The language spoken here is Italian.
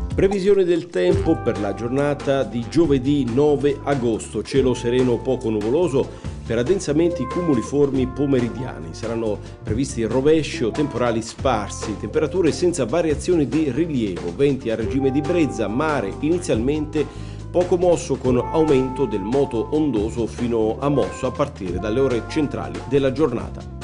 Previsione del tempo per la giornata di giovedì 9 agosto. Cielo sereno poco nuvoloso per addensamenti cumuliformi pomeridiani. Saranno previsti rovesci o temporali sparsi, temperature senza variazioni di rilievo, venti a regime di brezza, mare inizialmente poco mosso con aumento del moto ondoso fino a mosso a partire dalle ore centrali della giornata.